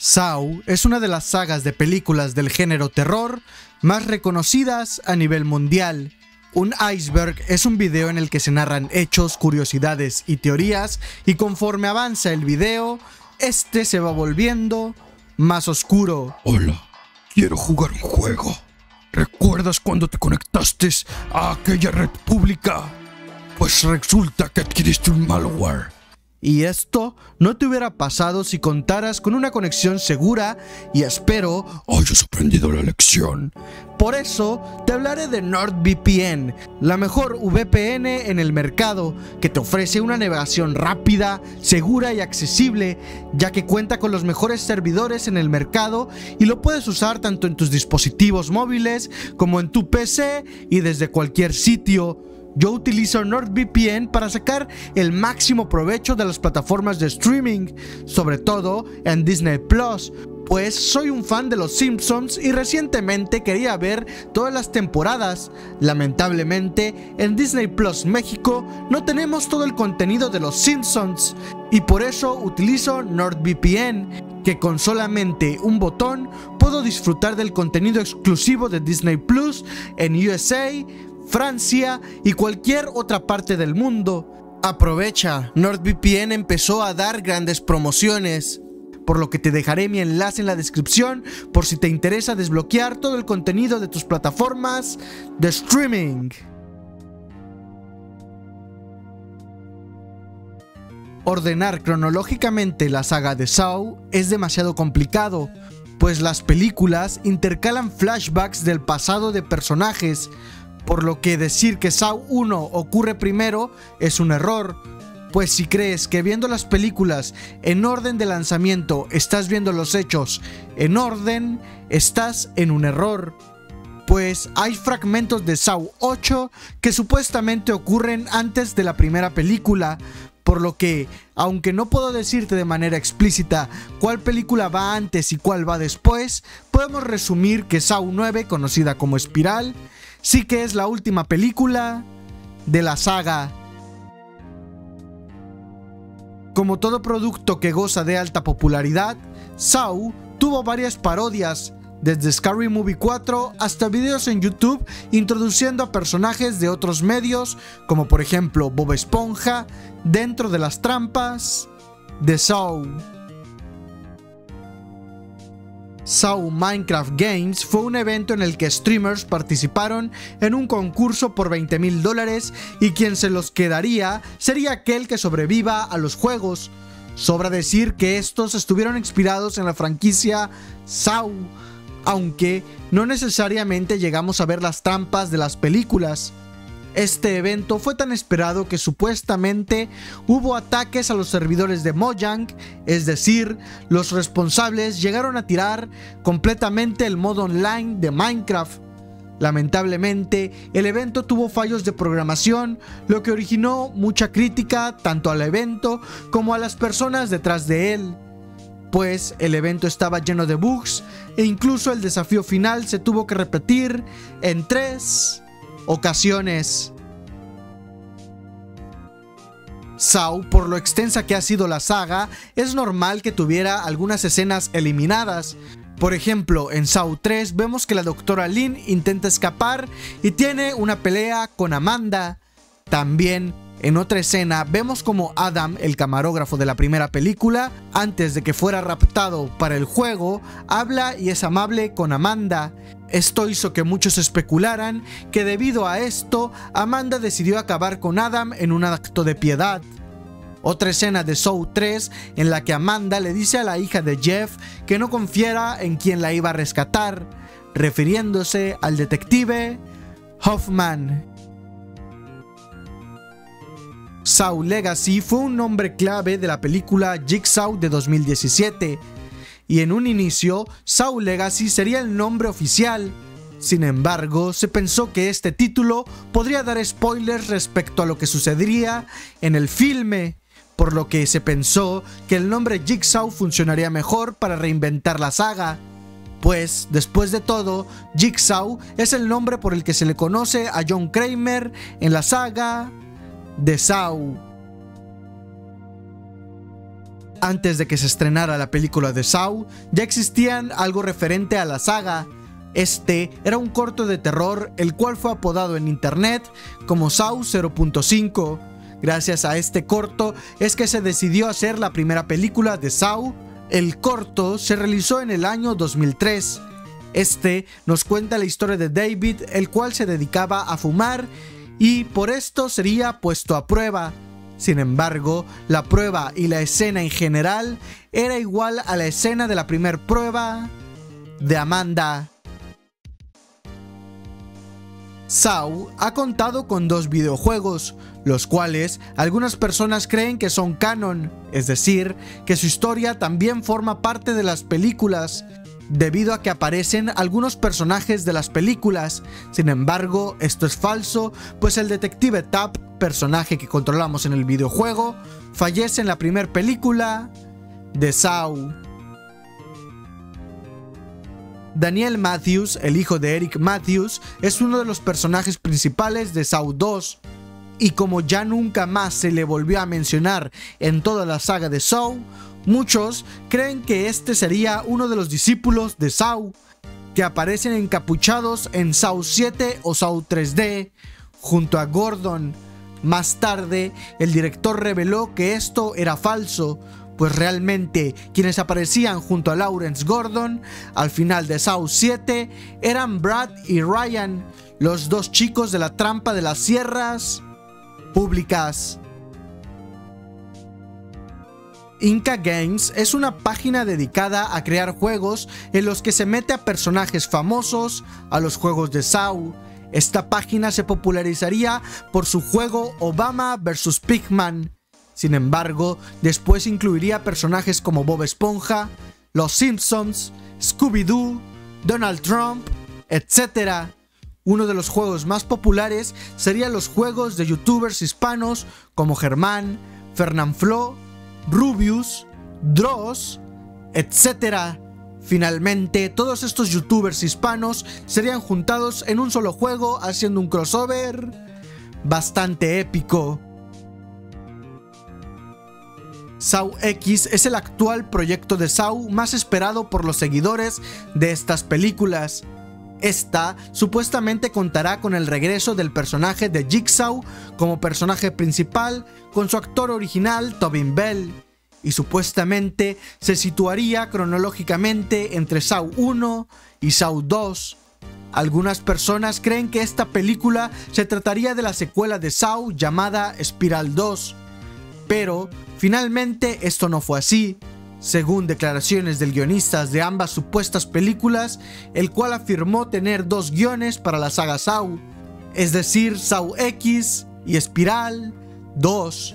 Saw es una de las sagas de películas del género terror más reconocidas a nivel mundial. Un iceberg es un video en el que se narran hechos, curiosidades y teorías, y conforme avanza el video, este se va volviendo más oscuro. Hola, quiero jugar un juego. ¿Recuerdas cuando te conectaste a aquella red pública? Pues resulta que adquiriste un malware. Y esto no te hubiera pasado si contaras con una conexión segura y espero hayas aprendido la lección. Por eso te hablaré de NordVPN, la mejor VPN en el mercado, que te ofrece una navegación rápida, segura y accesible, ya que cuenta con los mejores servidores en el mercado y lo puedes usar tanto en tus dispositivos móviles como en tu PC y desde cualquier sitio. Yo utilizo NordVPN para sacar el máximo provecho de las plataformas de streaming, sobre todo en Disney Plus, pues soy un fan de los Simpsons y recientemente quería ver todas las temporadas. Lamentablemente, en Disney Plus México no tenemos todo el contenido de los Simpsons y por eso utilizo NordVPN, que con solamente un botón puedo disfrutar del contenido exclusivo de Disney Plus en USA, Francia y cualquier otra parte del mundo. Aprovecha, NordVPN empezó a dar grandes promociones, por lo que te dejaré mi enlace en la descripción por si te interesa desbloquear todo el contenido de tus plataformas de streaming. Ordenar cronológicamente la saga de Saw es demasiado complicado, pues las películas intercalan flashbacks del pasado de personajes, por lo que decir que Saw 1 ocurre primero es un error, pues si crees que viendo las películas en orden de lanzamiento estás viendo los hechos en orden, estás en un error, pues hay fragmentos de Saw 8 que supuestamente ocurren antes de la primera película, por lo que, aunque no puedo decirte de manera explícita cuál película va antes y cuál va después, podemos resumir que Saw 9, conocida como Espiral, sí que es la última película de la saga. Como todo producto que goza de alta popularidad, Saw tuvo varias parodias, desde Scary Movie 4 hasta videos en YouTube introduciendo a personajes de otros medios, como por ejemplo Bob Esponja, dentro de las trampas de Saw. Saw Minecraft Games fue un evento en el que streamers participaron en un concurso por $20,000 y quien se los quedaría sería aquel que sobreviva a los juegos. Sobra decir que estos estuvieron inspirados en la franquicia Saw, aunque no necesariamente llegamos a ver las trampas de las películas. Este evento fue tan esperado que supuestamente hubo ataques a los servidores de Mojang, es decir, los responsables llegaron a tirar completamente el modo online de Minecraft. Lamentablemente, el evento tuvo fallos de programación, lo que originó mucha crítica tanto al evento como a las personas detrás de él, pues el evento estaba lleno de bugs e incluso el desafío final se tuvo que repetir en 3 ocasiones. Saw, por lo extensa que ha sido la saga, es normal que tuviera algunas escenas eliminadas. Por ejemplo, en Saw 3 vemos que la doctora Lynn intenta escapar y tiene una pelea con Amanda. También en otra escena vemos como Adam, el camarógrafo de la primera película, antes de que fuera raptado para el juego, habla y es amable con Amanda. Esto hizo que muchos especularan que debido a esto, Amanda decidió acabar con Adam en un acto de piedad. Otra escena de Saw 3 en la que Amanda le dice a la hija de Jeff que no confiara en quien la iba a rescatar, refiriéndose al detective Hoffman. Saw Legacy fue un nombre clave de la película Jigsaw de 2017, y en un inicio Saw Legacy sería el nombre oficial. Sin embargo, se pensó que este título podría dar spoilers respecto a lo que sucedería en el filme, por lo que se pensó que el nombre Jigsaw funcionaría mejor para reinventar la saga. Pues, después de todo, Jigsaw es el nombre por el que se le conoce a John Kramer en la saga de Saw. Antes de que se estrenara la película de Saw, ya existían algo referente a la saga. Este era un corto de terror, el cual fue apodado en internet como Saw 0.5. Gracias a este corto es que se decidió hacer la primera película de Saw. El corto se realizó en el año 2003. Este nos cuenta la historia de David, el cual se dedicaba a fumar y por esto sería puesto a prueba. Sin embargo, la prueba y la escena en general era igual a la escena de la primera prueba de Amanda. Saw ha contado con 2 videojuegos, los cuales algunas personas creen que son canon, es decir, que su historia también forma parte de las películas, debido a que aparecen algunos personajes de las películas. Sin embargo, esto es falso, pues el detective Tapp, personaje que controlamos en el videojuego, fallece en la primera película de Saw. Daniel Matthews, el hijo de Eric Matthews, es uno de los personajes principales de Saw 2, y como ya nunca más se le volvió a mencionar en toda la saga de Saw, muchos creen que este sería uno de los discípulos de Saw, que aparecen encapuchados en Saw 7 o Saw 3D, junto a Gordon. Más tarde, el director reveló que esto era falso, pues realmente quienes aparecían junto a Lawrence Gordon al final de Saw 7 eran Brad y Ryan, los 2 chicos de la trampa de las sierras públicas. Inca Games es una página dedicada a crear juegos en los que se mete a personajes famosos a los juegos de Saw. Esta página se popularizaría por su juego Obama vs. Pigman. Sin embargo, después incluiría personajes como Bob Esponja, Los Simpsons, Scooby-Doo, Donald Trump, etc. Uno de los juegos más populares serían los juegos de youtubers hispanos como Germán, Fernanfloo, Rubius, Dross, etc. Finalmente, todos estos youtubers hispanos serían juntados en un solo juego, haciendo un crossover bastante épico. Saw X es el actual proyecto de Saw más esperado por los seguidores de estas películas. Esta supuestamente contará con el regreso del personaje de Jigsaw como personaje principal con su actor original Tobin Bell, y supuestamente se situaría cronológicamente entre Saw 1 y Saw 2. Algunas personas creen que esta película se trataría de la secuela de Saw llamada Spiral 2, pero finalmente esto no fue así, según declaraciones del guionista de ambas supuestas películas, el cual afirmó tener 2 guiones para la saga Saw, es decir, Saw X y Spiral 2.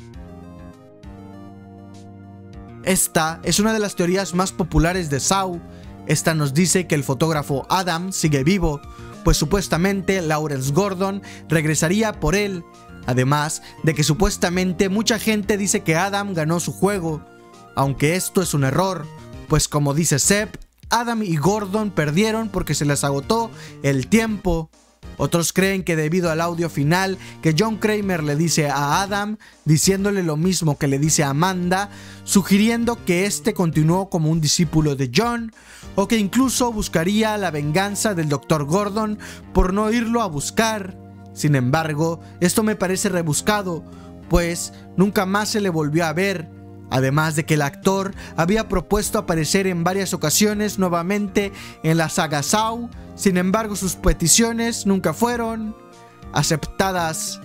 Esta es una de las teorías más populares de Saw. Esta nos dice que el fotógrafo Adam sigue vivo, pues supuestamente Lawrence Gordon regresaría por él, además de que supuestamente mucha gente dice que Adam ganó su juego, aunque esto es un error, pues como dice Sepp, Adam y Gordon perdieron porque se les agotó el tiempo. Otros creen que debido al audio final que John Kramer le dice a Adam, diciéndole lo mismo que le dice a Amanda, sugiriendo que este continuó como un discípulo de John, o que incluso buscaría la venganza del Dr. Gordon por no irlo a buscar. Sin embargo, esto me parece rebuscado, pues nunca más se le volvió a ver, además de que el actor había propuesto aparecer en varias ocasiones nuevamente en la saga Saw. Sin embargo, sus peticiones nunca fueron aceptadas.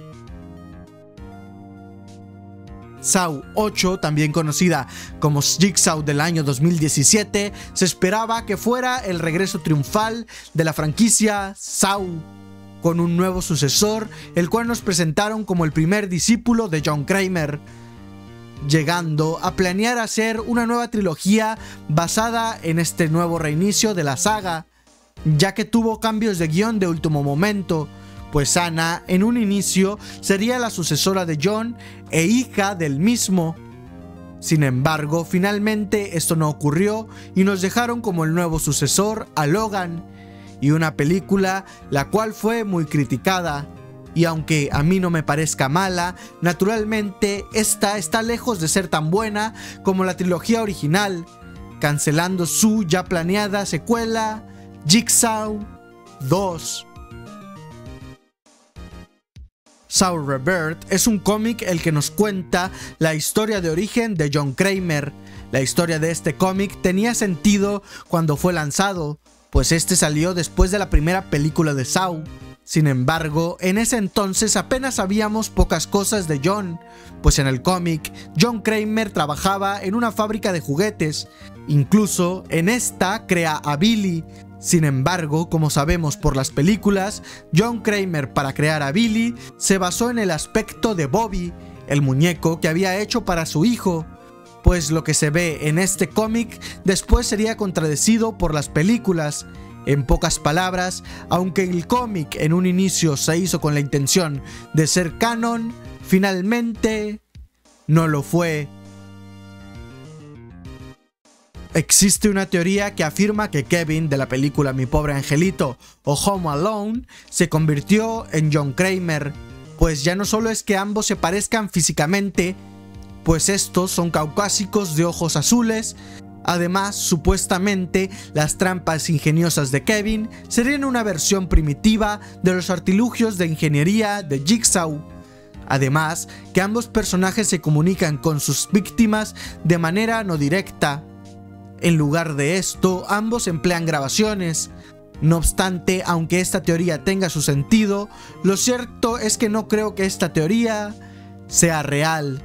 Saw 8, también conocida como Jigsaw del año 2017, se esperaba que fuera el regreso triunfal de la franquicia Saw, con un nuevo sucesor, el cual nos presentaron como el primer discípulo de John Kramer, llegando a planear hacer una nueva trilogía basada en este nuevo reinicio de la saga, ya que tuvo cambios de guión de último momento, pues Anna en un inicio sería la sucesora de John e hija del mismo. Sin embargo, finalmente esto no ocurrió y nos dejaron como el nuevo sucesor a Logan, y una película la cual fue muy criticada. y aunque a mí no me parezca mala, naturalmente esta está lejos de ser tan buena como la trilogía original, cancelando su ya planeada secuela, Jigsaw 2. Saw Rebirth es un cómic el que nos cuenta la historia de origen de John Kramer. La historia de este cómic tenía sentido cuando fue lanzado, pues este salió después de la primera película de Saw. Sin embargo, en ese entonces apenas sabíamos pocas cosas de John, pues en el cómic, John Kramer trabajaba en una fábrica de juguetes. Incluso en esta crea a Billy. Sin embargo, como sabemos por las películas, John Kramer para crear a Billy se basó en el aspecto de Bobby, el muñeco que había hecho para su hijo, pues lo que se ve en este cómic después sería contradecido por las películas. En pocas palabras, aunque el cómic en un inicio se hizo con la intención de ser canon, finalmente no lo fue. Existe una teoría que afirma que Kevin de la película Mi Pobre Angelito o Home Alone se convirtió en John Kramer, pues ya no solo es que ambos se parezcan físicamente, pues estos son caucásicos de ojos azules. Además, supuestamente, las trampas ingeniosas de Kevin serían una versión primitiva de los artilugios de ingeniería de Jigsaw. Además, que ambos personajes se comunican con sus víctimas de manera no directa. En lugar de esto, ambos emplean grabaciones. No obstante, aunque esta teoría tenga su sentido, lo cierto es que no creo que esta teoría sea real.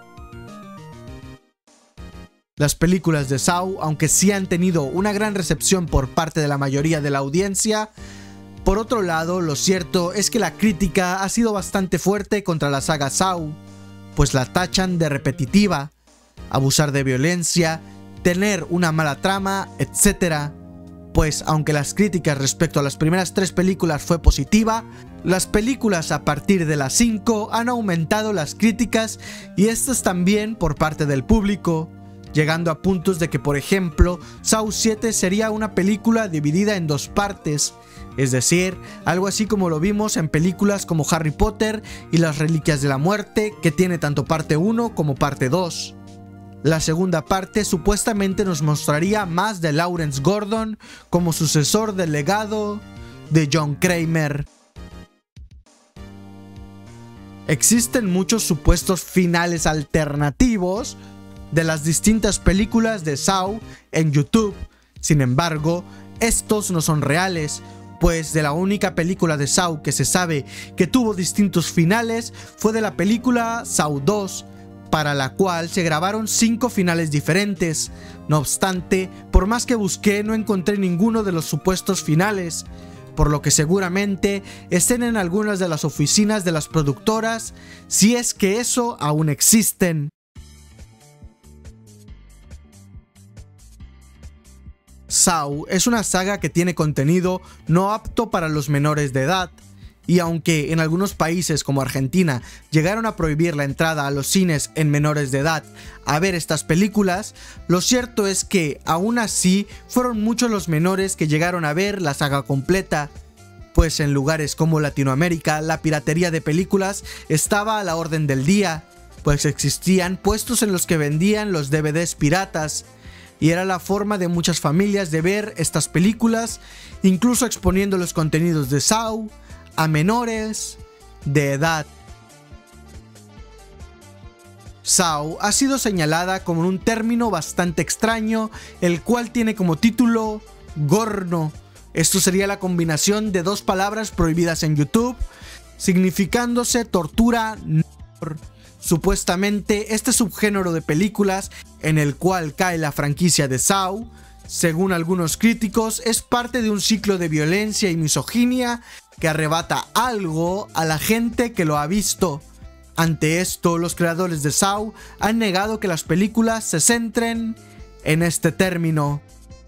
Las películas de Saw, aunque sí han tenido una gran recepción por parte de la mayoría de la audiencia, por otro lado, lo cierto es que la crítica ha sido bastante fuerte contra la saga Saw, pues la tachan de repetitiva, abusar de violencia, tener una mala trama, etc. Pues aunque las críticas respecto a las primeras 3 películas fue positiva, las películas a partir de las 5 han aumentado las críticas y estas también por parte del público, llegando a puntos de que, por ejemplo, Saw 7 sería una película dividida en 2 partes, es decir, algo así como lo vimos en películas como Harry Potter y las Reliquias de la Muerte, que tiene tanto parte 1 como parte 2. La segunda parte supuestamente nos mostraría más de Lawrence Gordon como sucesor del legado de John Kramer. Existen muchos supuestos finales alternativos de las distintas películas de Saw en YouTube. Sin embargo, estos no son reales, pues de la única película de Saw que se sabe que tuvo distintos finales fue de la película Saw 2, para la cual se grabaron 5 finales diferentes. No obstante, por más que busqué, no encontré ninguno de los supuestos finales, por lo que seguramente estén en algunas de las oficinas de las productoras, si es que eso aún existen. Saw es una saga que tiene contenido no apto para los menores de edad, y aunque en algunos países como Argentina llegaron a prohibir la entrada a los cines en menores de edad a ver estas películas, lo cierto es que aún así fueron muchos los menores que llegaron a ver la saga completa, pues en lugares como Latinoamérica la piratería de películas estaba a la orden del día, pues existían puestos en los que vendían los DVDs piratas, y era la forma de muchas familias de ver estas películas, incluso exponiendo los contenidos de Saw a menores de edad. Saw ha sido señalada como un término bastante extraño, el cual tiene como título Gorno. Esto sería la combinación de 2 palabras prohibidas en YouTube, significándose tortura. Supuestamente este subgénero de películas en el cual cae la franquicia de Saw, según algunos críticos, es parte de un ciclo de violencia y misoginia que arrebata algo a la gente que lo ha visto. Ante esto, los creadores de Saw han negado que las películas se centren en este término.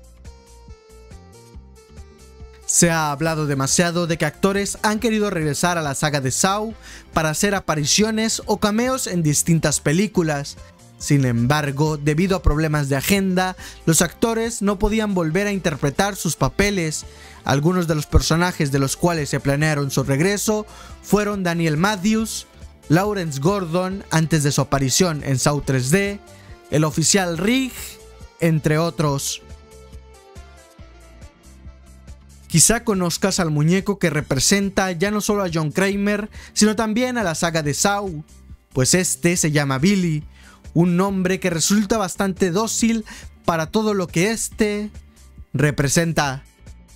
Se ha hablado demasiado de que actores han querido regresar a la saga de Saw para hacer apariciones o cameos en distintas películas. Sin embargo, debido a problemas de agenda, los actores no podían volver a interpretar sus papeles. Algunos de los personajes de los cuales se planearon su regreso fueron Daniel Matthews, Lawrence Gordon antes de su aparición en Saw 3D, el oficial Rig, entre otros. Quizá conozcas al muñeco que representa ya no solo a John Kramer, sino también a la saga de Saw, pues este se llama Billy, un nombre que resulta bastante dócil para todo lo que este representa.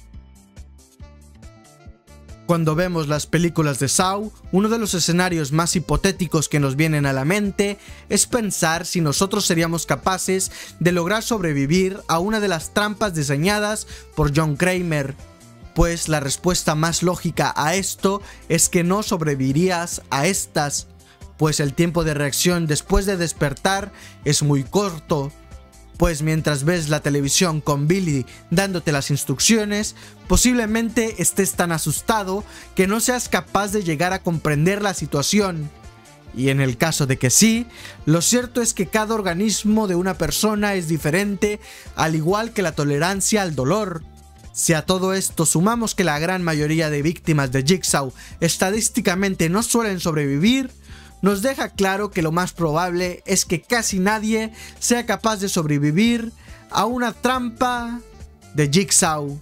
Cuando vemos las películas de Saw, uno de los escenarios más hipotéticos que nos vienen a la mente es pensar si nosotros seríamos capaces de lograr sobrevivir a una de las trampas diseñadas por John Kramer. Pues la respuesta más lógica a esto es que no sobrevivirías a estas, pues el tiempo de reacción después de despertar es muy corto. Pues mientras ves la televisión con Billy dándote las instrucciones, posiblemente estés tan asustado que no seas capaz de llegar a comprender la situación. Y en el caso de que sí, lo cierto es que cada organismo de una persona es diferente, al igual que la tolerancia al dolor. Si a todo esto sumamos que la gran mayoría de víctimas de Jigsaw estadísticamente no suelen sobrevivir, nos deja claro que lo más probable es que casi nadie sea capaz de sobrevivir a una trampa de Jigsaw.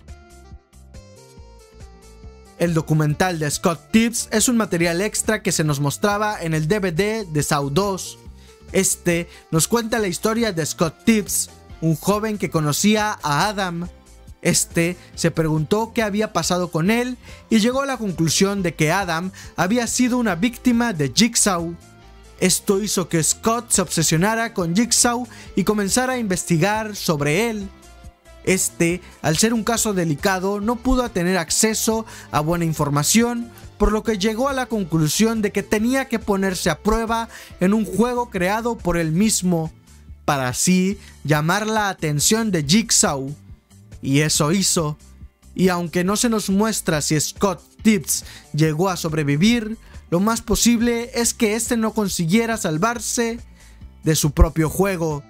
El documental de Scott Tibbs es un material extra que se nos mostraba en el DVD de Saw 2. Este nos cuenta la historia de Scott Tibbs, un joven que conocía a Adam. Este se preguntó qué había pasado con él y llegó a la conclusión de que Adam había sido una víctima de Jigsaw. Esto hizo que Scott se obsesionara con Jigsaw y comenzara a investigar sobre él. Este, al ser un caso delicado, no pudo tener acceso a buena información, por lo que llegó a la conclusión de que tenía que ponerse a prueba en un juego creado por él mismo, para así llamar la atención de Jigsaw. Y eso hizo, y aunque no se nos muestra si Scott Tibbs llegó a sobrevivir, lo más posible es que este no consiguiera salvarse de su propio juego.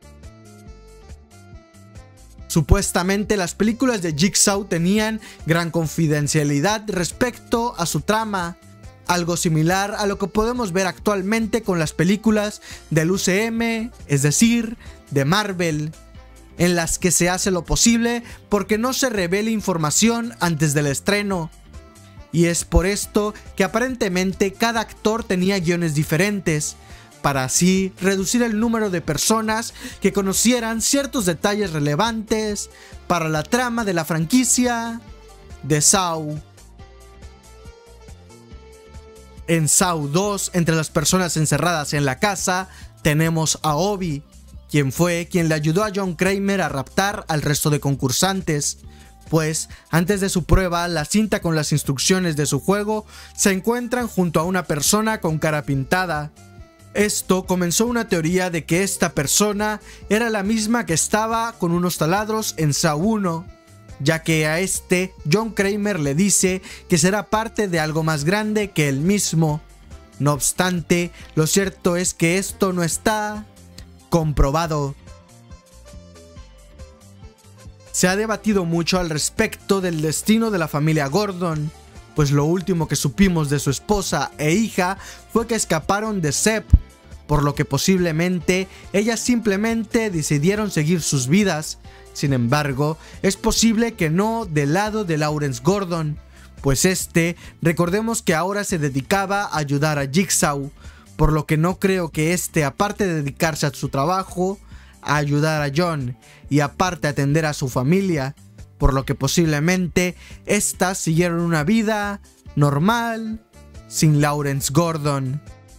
Supuestamente las películas de Jigsaw tenían gran confidencialidad respecto a su trama, algo similar a lo que podemos ver actualmente con las películas del UCM, es decir, de Marvel, en las que se hace lo posible porque no se revele información antes del estreno. Y es por esto que aparentemente cada actor tenía guiones diferentes, para así reducir el número de personas que conocieran ciertos detalles relevantes para la trama de la franquicia de Saw. En Saw 2, entre las personas encerradas en la casa, tenemos a Obi, quien fue quien le ayudó a John Kramer a raptar al resto de concursantes, pues antes de su prueba, la cinta con las instrucciones de su juego se encuentran junto a una persona con cara pintada. Esto comenzó una teoría de que esta persona era la misma que estaba con unos taladros en Saw 1, ya que a este John Kramer le dice que será parte de algo más grande que él mismo. No obstante, lo cierto es que esto no está comprobado. Se ha debatido mucho al respecto del destino de la familia Gordon, pues lo último que supimos de su esposa e hija fue que escaparon de Sepp, por lo que posiblemente ellas simplemente decidieron seguir sus vidas. Sin embargo, es posible que no del lado de Lawrence Gordon, pues recordemos que ahora se dedicaba a ayudar a Jigsaw, por lo que no creo que aparte de dedicarse a su trabajo, a ayudar a John y aparte atender a su familia, por lo que posiblemente estas siguieron una vida normal sin Lawrence Gordon.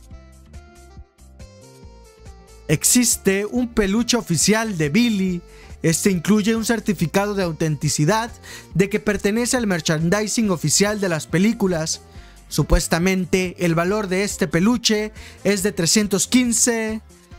Existe un peluche oficial de Billy. Este incluye un certificado de autenticidad de que pertenece al merchandising oficial de las películas. Supuestamente el valor de este peluche es de $315.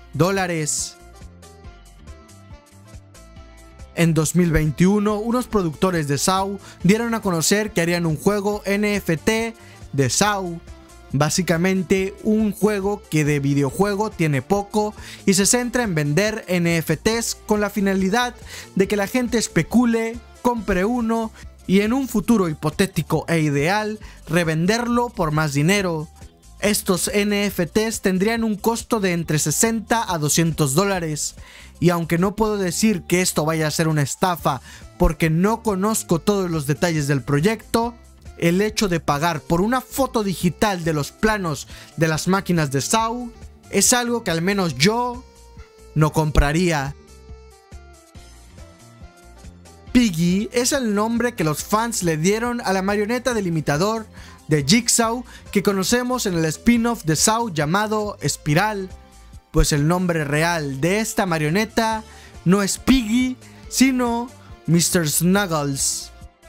En 2021, unos productores de Saw dieron a conocer que harían un juego NFT de Saw. Básicamente un juego que de videojuego tiene poco y se centra en vender NFTs con la finalidad de que la gente especule, compre uno y en un futuro hipotético e ideal, revenderlo por más dinero. Estos NFTs tendrían un costo de entre 60 a 200 dólares, y aunque no puedo decir que esto vaya a ser una estafa porque no conozco todos los detalles del proyecto, el hecho de pagar por una foto digital de los planos de las máquinas de Saw es algo que al menos yo no compraría. Piggy es el nombre que los fans le dieron a la marioneta del imitador de Jigsaw que conocemos en el spin-off de Saw llamado Espiral, pues el nombre real de esta marioneta no es Piggy, sino Mr. Snuggles.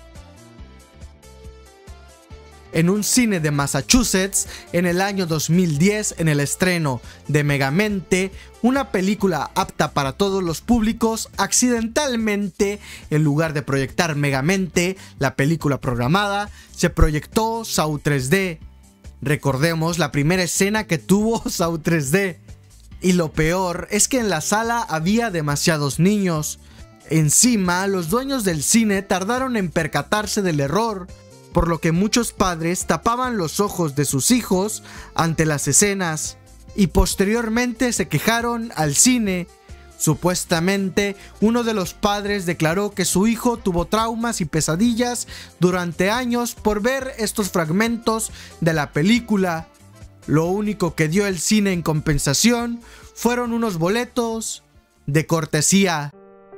En un cine de Massachusetts, en el año 2010, en el estreno de Megamente, una película apta para todos los públicos, accidentalmente, en lugar de proyectar Megamente, la película programada, se proyectó Saw 3D. Recordemos la primera escena que tuvo Saw 3D. Y lo peor es que en la sala había demasiados niños. Encima, los dueños del cine tardaron en percatarse del error, por lo que muchos padres tapaban los ojos de sus hijos ante las escenas y posteriormente se quejaron al cine. Supuestamente, uno de los padres declaró que su hijo tuvo traumas y pesadillas durante años por ver estos fragmentos de la película. Lo único que dio el cine en compensación fueron unos boletos de cortesía.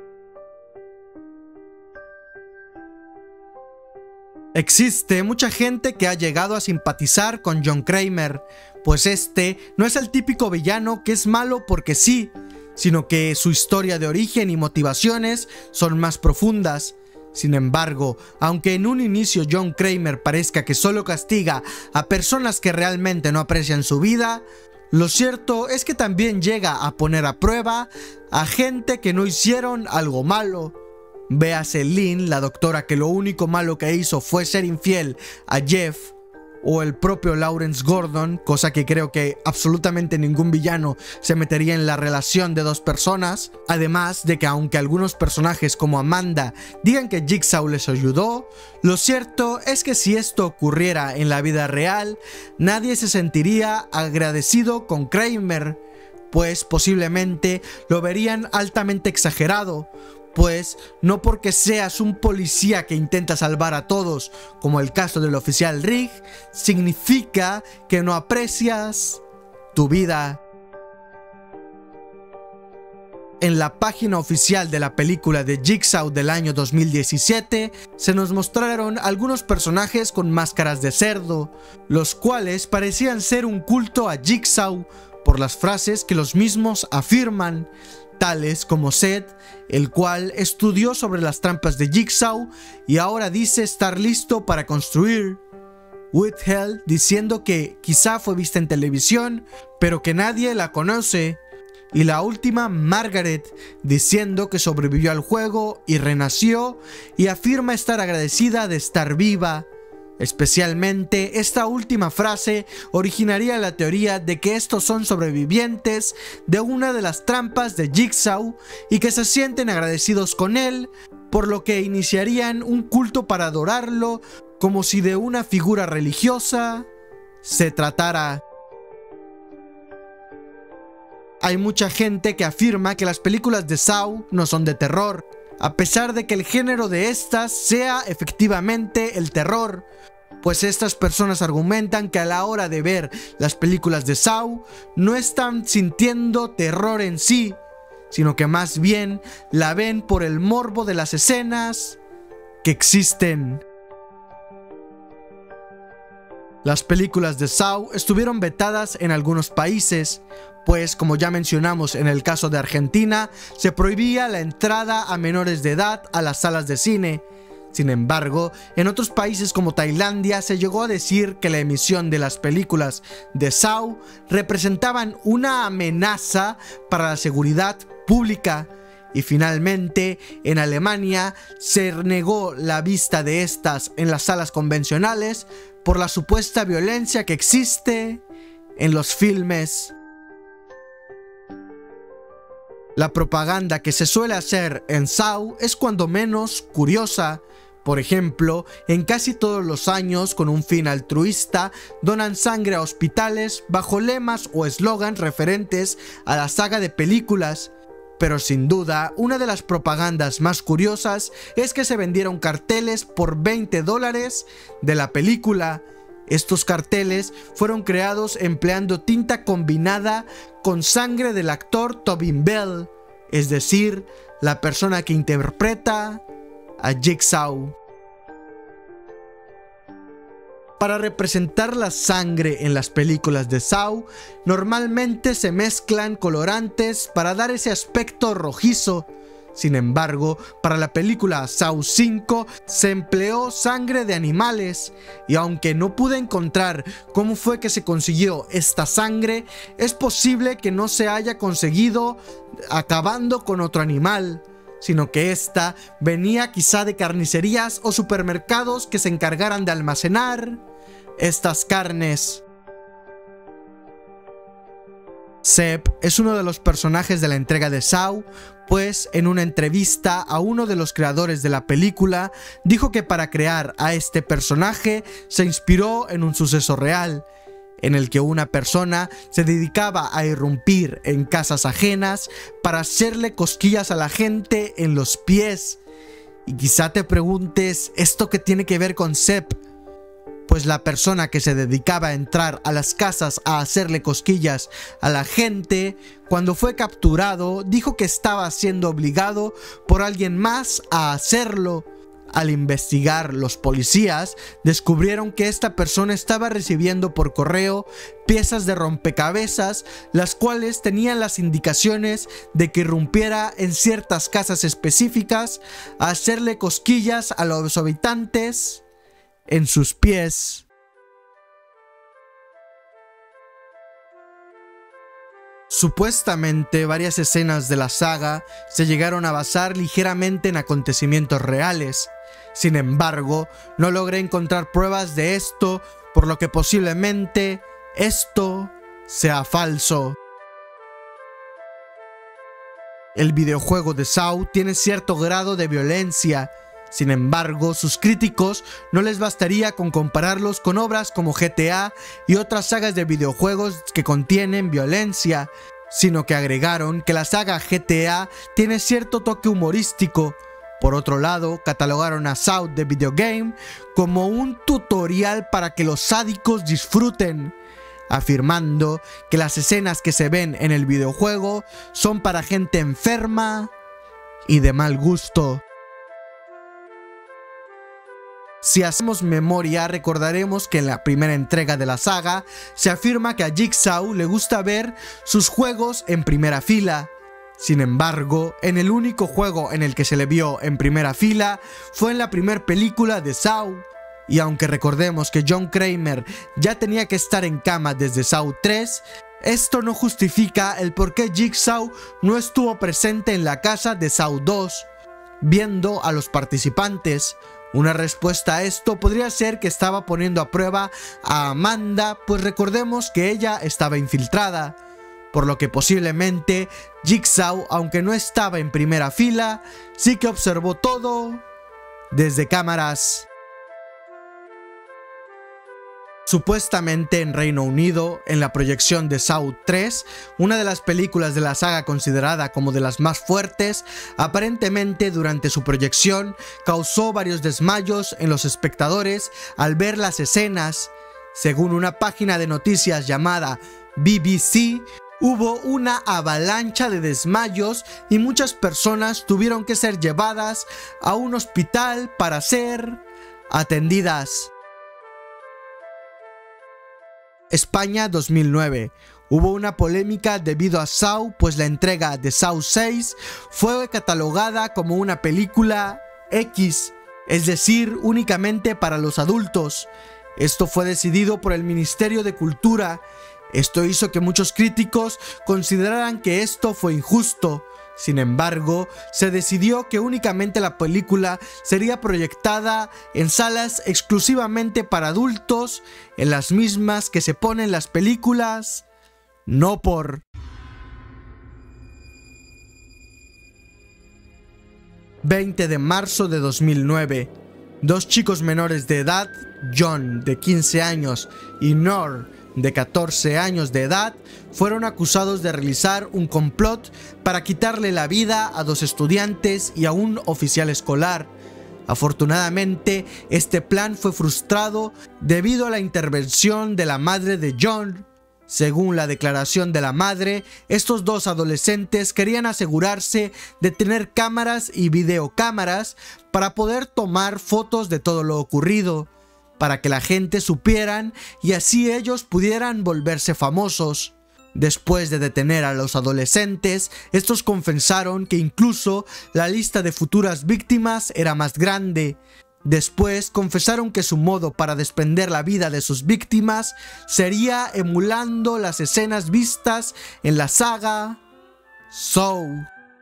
Existe mucha gente que ha llegado a simpatizar con John Kramer, pues este no es el típico villano que es malo porque sí, sino que su historia de origen y motivaciones son más profundas. Sin embargo, aunque en un inicio John Kramer parezca que solo castiga a personas que realmente no aprecian su vida, lo cierto es que también llega a poner a prueba a gente que no hicieron algo malo. Véase Lynn, la doctora que lo único malo que hizo fue ser infiel a Jeff, o el propio Lawrence Gordon, cosa que creo que absolutamente ningún villano se metería en la relación de dos personas. Además de que aunque algunos personajes como Amanda digan que Jigsaw les ayudó, lo cierto es que si esto ocurriera en la vida real, nadie se sentiría agradecido con Kramer, pues posiblemente lo verían altamente exagerado. Pues no porque seas un policía que intenta salvar a todos, como el caso del oficial Rigg, significa que no aprecias tu vida. En la página oficial de la película de Jigsaw del año 2017, se nos mostraron algunos personajes con máscaras de cerdo, los cuales parecían ser un culto a Jigsaw por las frases que los mismos afirman, tales como Seth, el cual estudió sobre las trampas de Jigsaw y ahora dice estar listo para construir. Whithell diciendo que quizá fue vista en televisión, pero que nadie la conoce. Y la última, Margaret, diciendo que sobrevivió al juego y renació y afirma estar agradecida de estar viva. Especialmente esta última frase originaría la teoría de que estos son sobrevivientes de una de las trampas de Jigsaw y que se sienten agradecidos con él, por lo que iniciarían un culto para adorarlo como si de una figura religiosa se tratara. Hay mucha gente que afirma que las películas de Saw no son de terror, a pesar de que el género de estas sea efectivamente el terror, pues estas personas argumentan que a la hora de ver las películas de Saw no están sintiendo terror en sí, sino que más bien la ven por el morbo de las escenas que existen. Las películas de Saw estuvieron vetadas en algunos países, pues como ya mencionamos en el caso de Argentina, se prohibía la entrada a menores de edad a las salas de cine. Sin embargo, en otros países como Tailandia se llegó a decir que la emisión de las películas de Saw representaban una amenaza para la seguridad pública. Y finalmente, en Alemania se negó la vista de estas en las salas convencionales por la supuesta violencia que existe en los filmes. La propaganda que se suele hacer en Saw es cuando menos curiosa, Por ejemplo, en casi todos los años, con un fin altruista, donan sangre a hospitales bajo lemas o eslogans referentes a la saga de películas. Pero sin duda, una de las propagandas más curiosas es que se vendieron carteles por $20 de la película. Estos carteles fueron creados empleando tinta combinada con sangre del actor Tobin Bell, es decir, la persona que interpreta a Jigsaw. Para representar la sangre en las películas de Saw, normalmente se mezclan colorantes para dar ese aspecto rojizo. Sin embargo, para la película Saw 5 se empleó sangre de animales, y aunque no pude encontrar cómo fue que se consiguió esta sangre, es posible que no se haya conseguido acabando con otro animal, sino que esta venía quizá de carnicerías o supermercados que se encargaran de almacenar estas carnes. Sepp es uno de los personajes de la entrega de Saw, pues en una entrevista a uno de los creadores de la película dijo que para crear a este personaje se inspiró en un suceso real, en el que una persona se dedicaba a irrumpir en casas ajenas para hacerle cosquillas a la gente en los pies. Y quizá te preguntes, ¿esto qué tiene que ver con Sepp? Pues la persona que se dedicaba a entrar a las casas a hacerle cosquillas a la gente, cuando fue capturado, dijo que estaba siendo obligado por alguien más a hacerlo. Al investigar, los policías descubrieron que esta persona estaba recibiendo por correo piezas de rompecabezas, las cuales tenían las indicaciones de que irrumpiera en ciertas casas específicas a hacerle cosquillas a los habitantes en sus pies. Supuestamente, varias escenas de la saga se llegaron a basar ligeramente en acontecimientos reales. Sin embargo, no logré encontrar pruebas de esto, por lo que posiblemente esto sea falso. El videojuego de Saw tiene cierto grado de violencia. Sin embargo, sus críticos no les bastaría con compararlos con obras como GTA y otras sagas de videojuegos que contienen violencia, sino que agregaron que la saga GTA tiene cierto toque humorístico. Por otro lado, catalogaron a Saw the Video Game como un tutorial para que los sádicos disfruten, afirmando que las escenas que se ven en el videojuego son para gente enferma y de mal gusto. Si hacemos memoria, recordaremos que en la primera entrega de la saga se afirma que a Jigsaw le gusta ver sus juegos en primera fila. Sin embargo, en el único juego en el que se le vio en primera fila fue en la primera película de Saw. Y aunque recordemos que John Kramer ya tenía que estar en cama desde Saw 3, esto no justifica el por qué Jigsaw no estuvo presente en la casa de Saw 2, viendo a los participantes. Una respuesta a esto podría ser que estaba poniendo a prueba a Amanda, pues recordemos que ella estaba infiltrada, por lo que posiblemente Jigsaw, aunque no estaba en primera fila, sí que observó todo desde cámaras. Supuestamente en Reino Unido, en la proyección de Saw 3, una de las películas de la saga considerada como de las más fuertes, aparentemente durante su proyección causó varios desmayos en los espectadores al ver las escenas. Según una página de noticias llamada BBC, hubo una avalancha de desmayos y muchas personas tuvieron que ser llevadas a un hospital para ser atendidas. España 2009. Hubo una polémica debido a Saw, pues la entrega de Saw 6 fue catalogada como una película X, es decir, únicamente para los adultos. Esto fue decidido por el Ministerio de Cultura. Esto hizo que muchos críticos consideraran que esto fue injusto. Sin embargo, se decidió que únicamente la película sería proyectada en salas exclusivamente para adultos, en las mismas que se ponen las películas, no por. 20 de marzo de 2009. Dos chicos menores de edad, John de 15 años y Noor de 14 años de edad, fueron acusados de realizar un complot para quitarle la vida a dos estudiantes y a un oficial escolar. Afortunadamente, este plan fue frustrado debido a la intervención de la madre de John. Según la declaración de la madre, estos dos adolescentes querían asegurarse de tener cámaras y videocámaras para poder tomar fotos de todo lo ocurrido, para que la gente supieran y así ellos pudieran volverse famosos. Después de detener a los adolescentes, estos confesaron que incluso la lista de futuras víctimas era más grande. Después confesaron que su modo para desprender la vida de sus víctimas sería emulando las escenas vistas en la saga Saw.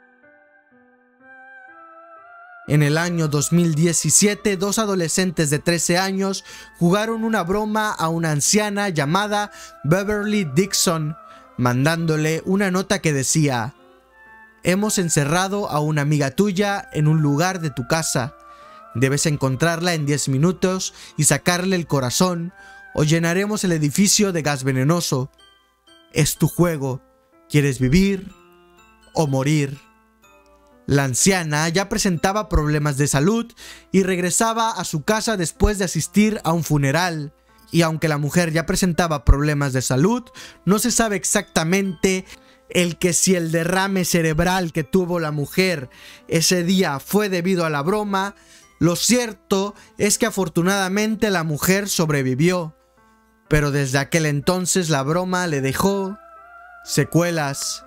En el año 2017, dos adolescentes de 13 años jugaron una broma a una anciana llamada Beverly Dixon, mandándole una nota que decía: «Hemos encerrado a una amiga tuya en un lugar de tu casa. Debes encontrarla en 10 minutos y sacarle el corazón, o llenaremos el edificio de gas venenoso. Es tu juego. ¿Quieres vivir o morir?». La anciana ya presentaba problemas de salud y regresaba a su casa después de asistir a un funeral. Y aunque la mujer ya presentaba problemas de salud, no se sabe exactamente si el derrame cerebral que tuvo la mujer ese día fue debido a la broma. Lo cierto es que afortunadamente la mujer sobrevivió, pero desde aquel entonces la broma le dejó secuelas.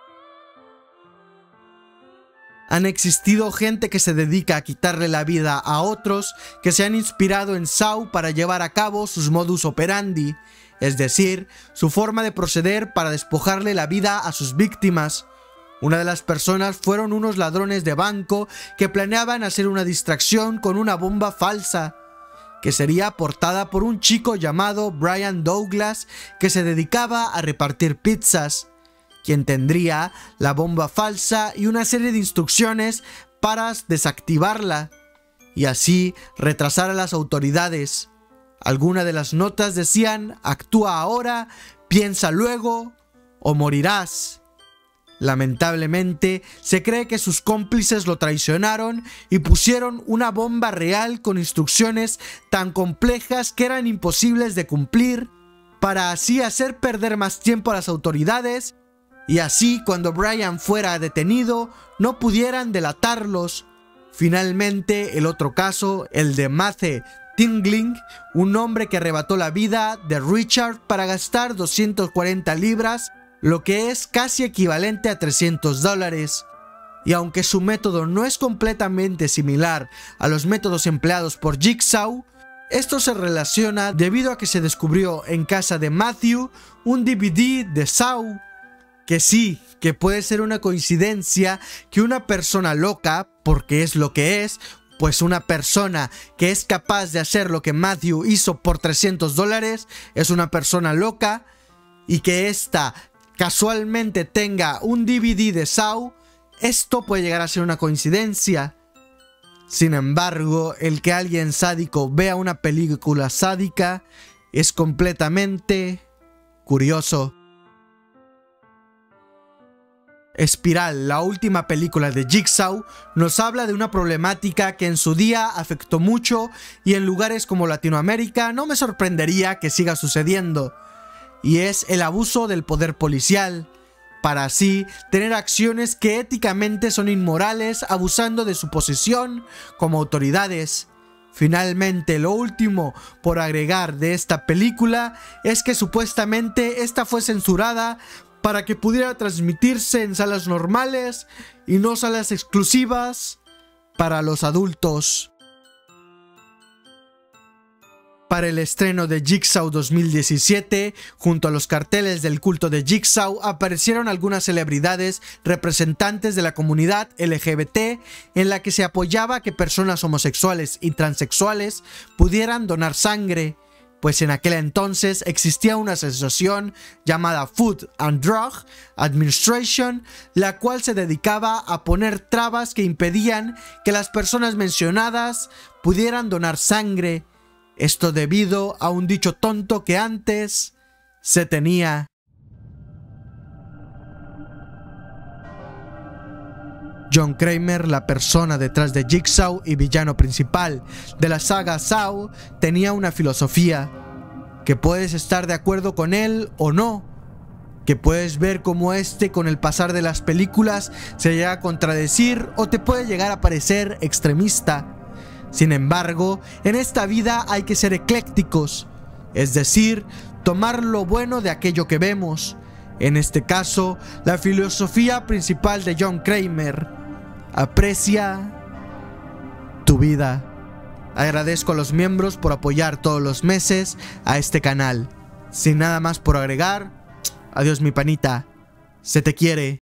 Han existido gente que se dedica a quitarle la vida a otros que se han inspirado en Saw para llevar a cabo sus modus operandi, es decir, su forma de proceder para despojarle la vida a sus víctimas. Una de las personas fueron unos ladrones de banco que planeaban hacer una distracción con una bomba falsa, que sería portada por un chico llamado Brian Douglas que se dedicaba a repartir pizzas, quien tendría la bomba falsa y una serie de instrucciones para desactivarla y así retrasar a las autoridades. Algunas de las notas decían: «Actúa ahora, piensa luego o morirás». Lamentablemente, se cree que sus cómplices lo traicionaron y pusieron una bomba real con instrucciones tan complejas que eran imposibles de cumplir, para así hacer perder más tiempo a las autoridades y así cuando Brian fuera detenido no pudieran delatarlos. Finalmente, el otro caso, el de Matthew Tingling, un hombre que arrebató la vida de Richard para gastar 240 libras, lo que es casi equivalente a $300. Y aunque su método no es completamente similar a los métodos empleados por Jigsaw, esto se relaciona debido a que se descubrió en casa de Matthew un DVD de Saw. Que sí, que puede ser una coincidencia que una persona loca, porque es lo que es, pues una persona que es capaz de hacer lo que Matthew hizo por $300 es una persona loca, y que ésta casualmente tenga un DVD de Saw, esto puede llegar a ser una coincidencia. Sin embargo, el que alguien sádico vea una película sádica es completamente curioso. Espiral, la última película de Jigsaw, nos habla de una problemática que en su día afectó mucho y en lugares como Latinoamérica no me sorprendería que siga sucediendo, y es el abuso del poder policial, para así tener acciones que éticamente son inmorales, abusando de su posición como autoridades. Finalmente, lo último por agregar de esta película es que supuestamente esta fue censurada para que pudiera transmitirse en salas normales y no salas exclusivas para los adultos. Para el estreno de Jigsaw 2017, junto a los carteles del culto de Jigsaw, aparecieron algunas celebridades representantes de la comunidad LGBT en la que se apoyaba que personas homosexuales y transexuales pudieran donar sangre, pues en aquel entonces existía una asociación llamada Food and Drug Administration, la cual se dedicaba a poner trabas que impedían que las personas mencionadas pudieran donar sangre, esto debido a un dicho tonto que antes se tenía. John Kramer, la persona detrás de Jigsaw y villano principal de la saga Saw, tenía una filosofía, que puedes estar de acuerdo con él o no, que puedes ver cómo con el pasar de las películas se llega a contradecir o te puede llegar a parecer extremista. Sin embargo, en esta vida hay que ser eclécticos, es decir, tomar lo bueno de aquello que vemos. En este caso, la filosofía principal de John Kramer: aprecia tu vida. Agradezco a los miembros por apoyar todos los meses a este canal. Sin nada más por agregar, adiós mi panita, se te quiere.